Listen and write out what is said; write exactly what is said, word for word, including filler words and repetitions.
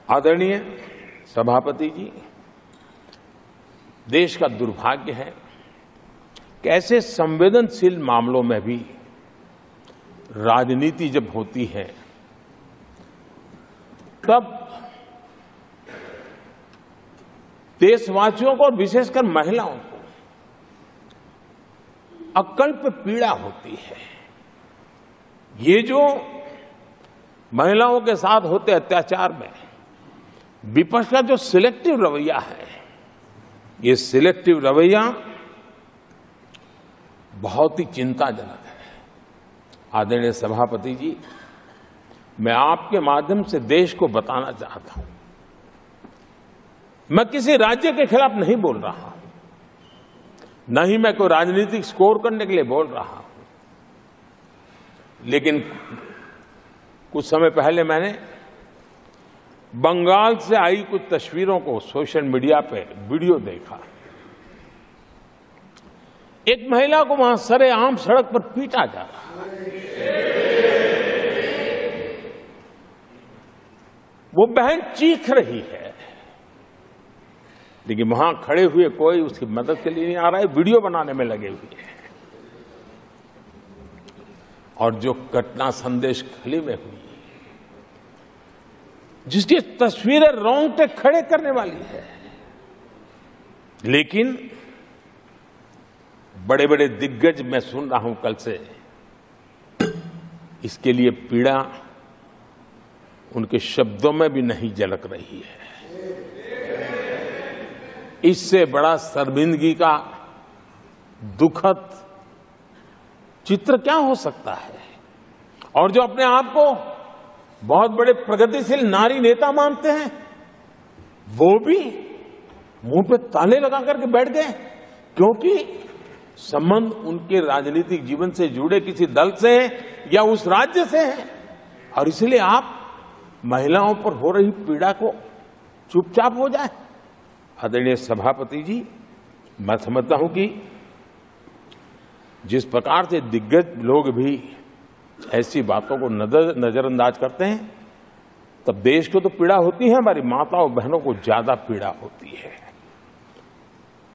आदरणीय सभापति जी, देश का दुर्भाग्य है कि ऐसे संवेदनशील मामलों में भी राजनीति जब होती है तब देशवासियों को और विशेषकर महिलाओं को अकल्प पीड़ा होती है। ये जो महिलाओं के साथ होते अत्याचार में विपक्ष का जो सिलेक्टिव रवैया है, ये सिलेक्टिव रवैया बहुत ही चिंताजनक है। आदरणीय सभापति जी, मैं आपके माध्यम से देश को बताना चाहता हूं, मैं किसी राज्य के खिलाफ नहीं बोल रहा हूं, न ही मैं कोई राजनीतिक स्कोर करने के लिए बोल रहा हूं, लेकिन कुछ समय पहले मैंने बंगाल से आई कुछ तस्वीरों को सोशल मीडिया पे वीडियो देखा। एक महिला को वहां सरेआम सड़क पर पीटा जा रहा है। वो बहन चीख रही है, लेकिन वहां खड़े हुए कोई उसकी मदद के लिए नहीं आ रहा है, वीडियो बनाने में लगे हुए हैं। और जो घटना संदेश खली में हुई, जिसकी तस्वीरें रोंगटे खड़े करने वाली है, लेकिन बड़े बड़े दिग्गज मैं सुन रहा हूं कल से, इसके लिए पीड़ा उनके शब्दों में भी नहीं झलक रही है। इससे बड़ा शर्मिंदगी का दुखद चित्र क्या हो सकता है। और जो अपने आप को बहुत बड़े प्रगतिशील नारी नेता मानते हैं, वो भी मुंह पे ताले लगा करके बैठ गए, क्योंकि संबंध उनके राजनीतिक जीवन से जुड़े किसी दल से है या उस राज्य से है, और इसलिए आप महिलाओं पर हो रही पीड़ा को चुपचाप हो जाए। आदरणीय सभापति जी, मैं समझता हूं कि जिस प्रकार से दिग्गज लोग भी ऐसी बातों को नजर नजरअंदाज करते हैं, तब देश को तो पीड़ा होती है, हमारी माताओं बहनों को ज्यादा पीड़ा होती है।